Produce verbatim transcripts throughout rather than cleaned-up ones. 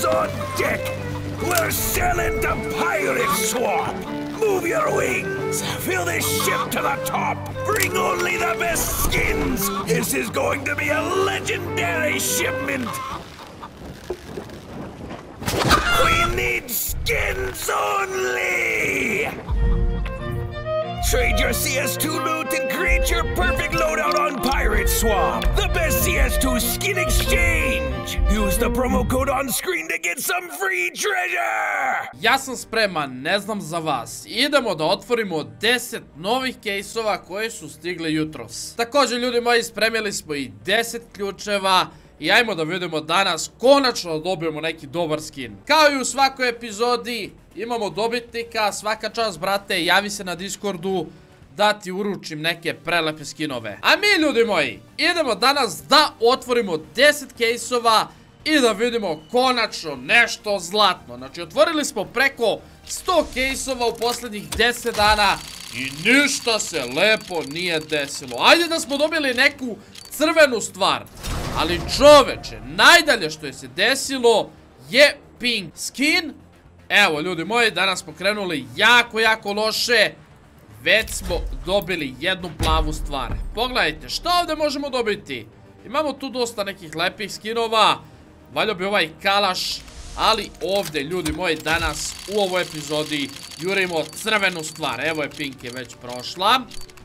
on deck! We're sailing to Pirate Swamp! Move your wings! Fill this ship to the top! Bring only the best skins! This is going to be a legendary shipment! We need skins only! Trade your C S two loot and create your perfect loadout on Pirate Swamp! The best C S two skin exchange! Use the promo code on screen to get some free treasure! Ja sam spreman, ne znam za vas. Idemo da otvorimo deset novih kejsova koje su stigle jutros. Također, ljudi moji, spremili smo i deset ključeva. I ajmo da vidimo danas, konačno da dobijemo neki dobar skin. Kao i u svakoj epizodi, imamo dobitnika, svaka čast brate, javi se na Discordu da ti uručim neke prelepe skinove. A mi, ljudi moji, idemo danas da otvorimo deset kejsova i da vidimo konačno nešto zlatno. Znači, otvorili smo preko sto kejsova u posljednjih deset dana i ništa se lepo nije desilo. Ajde da smo dobili neku crvenu stvar. Ali čoveče, najdalje što je se desilo je pink skin. Evo, ljudi moji, danas smo krenuli jako, jako loše. Već smo dobili jednu plavu stvar. Pogledajte, šta ovdje možemo dobiti? Imamo tu dosta nekih lepih skinova. Valjda bi ovaj kalaš. Ali ovdje, ljudi moji, danas u ovoj epizodi jurimo crvenu stvar. Evo je pink je već prošla.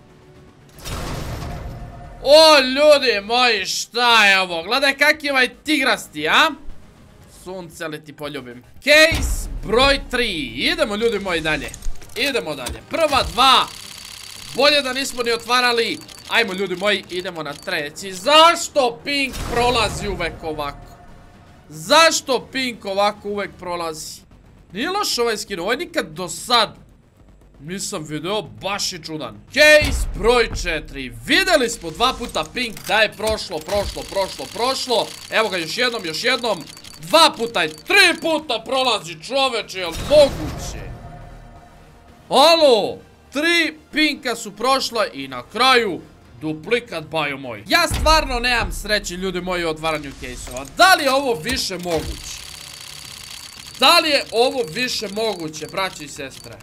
O, ljudi moji, šta je ovo? Gledaj kak je ovaj tigrasti, a? Sunce li ti poljubim. Case broj tri. Idemo, ljudi moji, dalje. Idemo dalje. Prva dva. Bolje da nismo ni otvarali. Ajmo, ljudi moji, idemo na treći. Zašto pink prolazi uvek ovako? Zašto pink ovako uvek prolazi? Nije loš ovaj skin, ovo je nikad do sad nisam video, baš je čudan. Case broj četiri. Videli smo dva puta pink da je prošlo, prošlo, prošlo, prošlo. Evo ga još jednom, još jednom. Dva puta i tri puta prolazi, čoveče, jel moguće? Alo, tri pinka su prošla i na kraju duplikat, bajo moj. Ja stvarno nemam sreće, ljudi moji, u otvaranju kejsova. Da li je ovo više moguće? Da li je ovo više moguće, braći i sestre?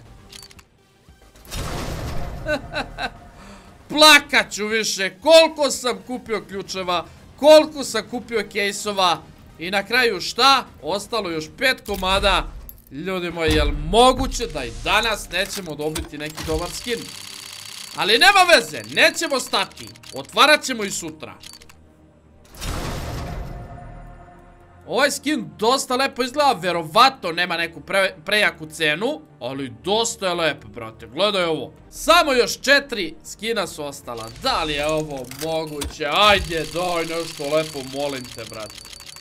Plakat ću više. Koliko sam kupio ključeva, koliko sam kupio kejsova. I na kraju šta? Ostalo još pet komada. Ljudi moji, jel moguće da i danas nećemo dobiti neki dobar skin? Ali nema veze, nećemo stati. Otvarat ćemo i sutra. Ovaj skin dosta lepo izgleda, verovatno nema neku pre, prejaku cenu, ali dosta je lepo, brate, gledaj ovo. Samo još četiri skina su ostala, da li je ovo moguće? Ajde, daj nešto lepo, molim te, brate.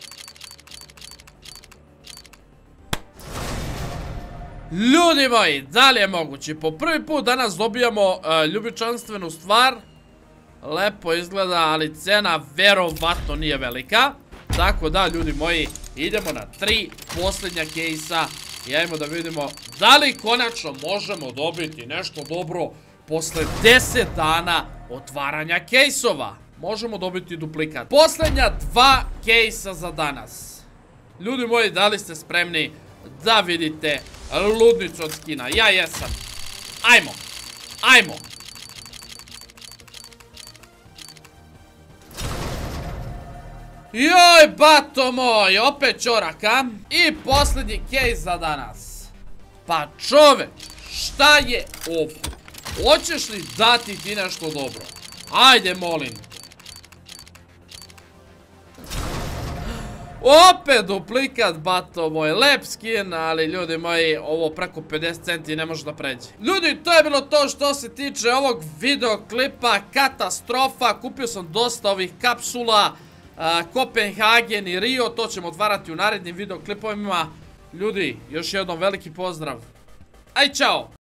Ljudi moji, da li je moguće? Po prvi put danas dobijamo uh, ljubičanstvenu stvar. Lepo izgleda, ali cena verovatno nije velika. Tako da, ljudi moji, idemo na tri posljednja kejsa i ajmo da vidimo da li konačno možemo dobiti nešto dobro posle deset dana otvaranja kejsova. Možemo dobiti duplikat. Posljednja dva kejsa za danas. Ljudi moji, da li ste spremni da vidite ludnicu od skina? Ja jesam. Ajmo, ajmo. Joj, bato moj, opet čorak, a? I posljednji kejs za danas. Pa čoveč, šta je ovo? Hoćeš li dati ti nešto dobro? Ajde, molim. Opet duplikat, bato moj, lep skin, ali ljudi moji, ovo preko pedeset centi ne može da pređe. Ljudi, to je bilo to što se tiče ovog videoklipa, katastrofa. Kupio sam dosta ovih kapsula. Kopenhagen i Rio, to ćemo otvarati u narednim videoklipovima. Ljudi, još jednom veliki pozdrav. Aj, čao!